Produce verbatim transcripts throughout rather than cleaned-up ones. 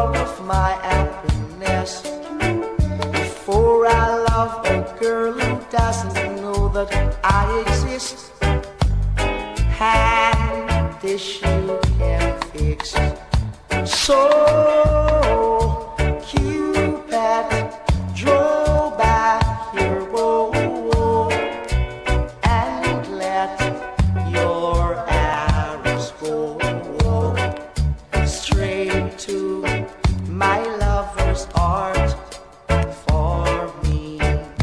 all of my happiness. Before I love a girl who doesn't know that I exist, and this you can fix. So Cupid drove back your bow and let your arrows go straight to my lover's heart for me.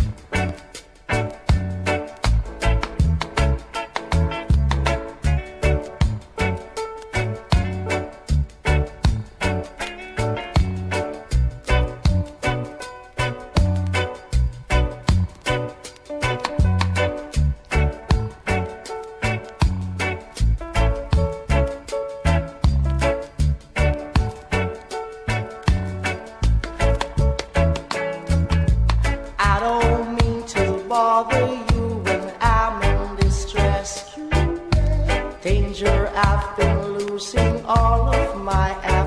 I don't mean to bother you when I'm in distress. Danger, I've been losing all of my appetite.